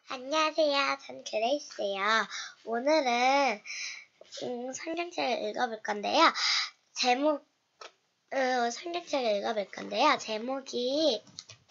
안녕하세요. 전 그레이스예요. 오늘은 성경책을 읽어볼 건데요. 성경책을 읽어볼 건데요. 제목이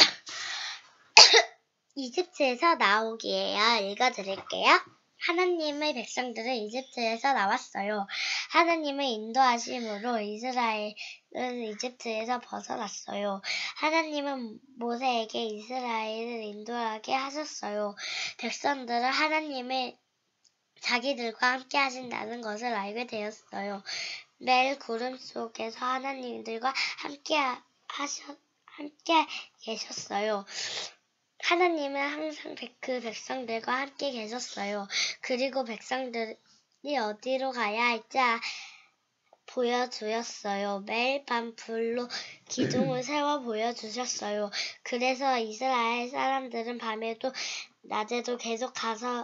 이집트에서 나오기예요. 읽어드릴게요. 하나님의 백성들은 이집트에서 나왔어요. 하나님의 인도하심으로 이스라엘은 이집트에서 벗어났어요. 하나님은 모세에게 이스라엘을 인도하게 하셨어요. 백성들은 하나님의 자기들과 함께 하신다는 것을 알게 되었어요. 매일 구름 속에서 하나님들과 함께 계셨어요. 하나님은 항상 그 백성들과 함께 계셨어요. 그리고 백성들이 어디로 가야 할지 보여주었어요. 매일 밤 불로 기둥을 세워 보여주셨어요. 그래서 이스라엘 사람들은 밤에도 낮에도 계속해서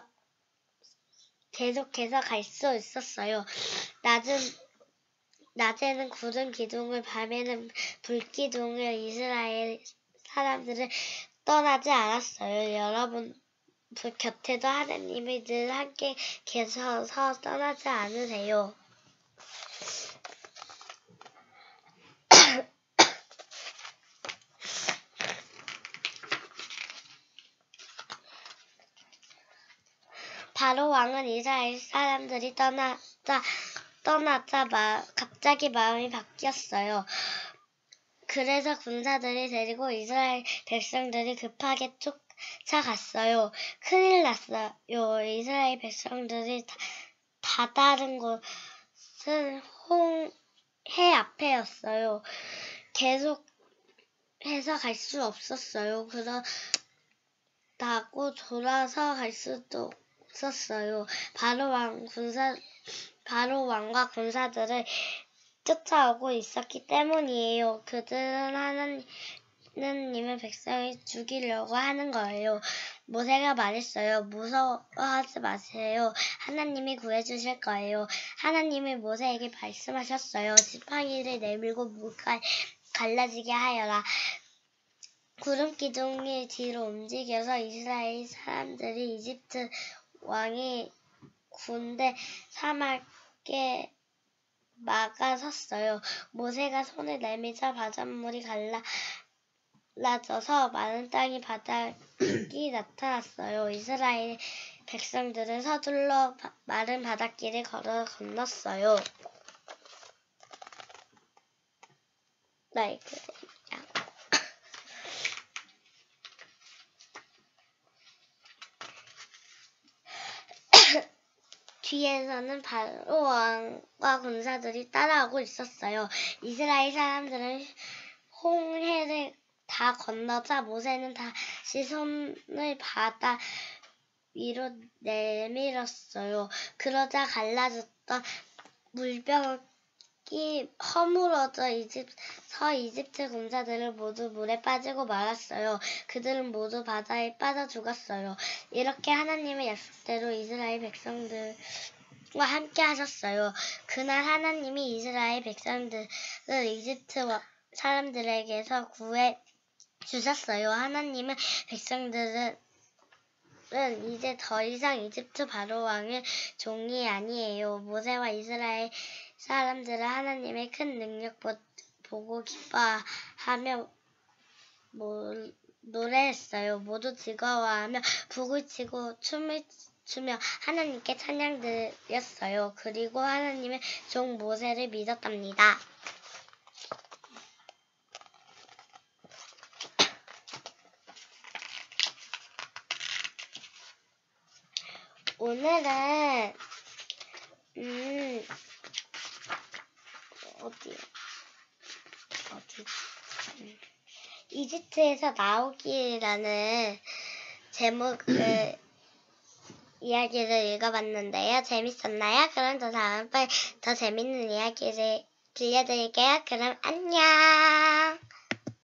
갈 수 있었어요. 낮에는 구름 기둥을, 밤에는 불 기둥을 이스라엘 사람들은 떠나지 않았어요. 여러분 곁에도 하나님이 늘 함께 계셔서 떠나지 않으세요. 바로 왕은 이스라엘 사람들이 떠나자 갑자기 마음이 바뀌었어요. 그래서 군사들이 데리고 이스라엘 백성들이 급하게 쫓아갔어요. 큰일 났어요. 이스라엘 백성들이 다다른 곳은 해 앞에였어요. 계속해서 갈 수 없었어요. 그러다고 돌아서 갈 수도 없었어요. 바로 왕과 군사들을 쫓아오고 있었기 때문이에요. 그들은 하나님의 백성을 죽이려고 하는 거예요. 모세가 말했어요. 무서워하지 마세요. 하나님이 구해주실 거예요. 하나님이 모세에게 말씀하셨어요. 지팡이를 내밀고 물가 갈라지게 하여라. 구름 기둥이 뒤로 움직여서 이스라엘 사람들이 이집트 왕이 군대 사막에 막아섰어요. 모세가 손을 내밀자 바닷물이 갈라져서 마른 땅이 바닥이 나타났어요. 이스라엘 백성들은 서둘러 마른 바닷길을 건넜어요. 뒤에서는 바로 왕과 군사들이 따라오고 있었어요. 이스라엘 사람들은 홍해를 다 건너자 모세는 다시 손을 바다 위로 내밀었어요. 그러자 갈라졌던 물벽이 허물어져 이집트 군사들은 모두 물에 빠지고 말았어요. 그들은 모두 바다에 빠져 죽었어요. 이렇게 하나님의 약속대로 이스라엘 백성들과 함께 하셨어요. 그날 하나님이 이스라엘 백성들을 이집트 사람들에게서 구해 주셨어요. 하나님은 백성들은 이제 더 이상 이집트 바로 왕의 종이 아니에요. 모세와 이스라엘 사람들은 하나님의 큰 능력 보고 기뻐하며 노래했어요. 모두 즐거워하며 북을 치고 춤을 추며 하나님께 찬양드렸어요. 그리고 하나님의 종 모세를 믿었답니다. 오늘은 이집트에서 나오기라는 제목의 이야기를 읽어봤는데요. 재밌었나요? 그럼 다음번에 더 재밌는 이야기를 들려드릴게요. 그럼 안녕!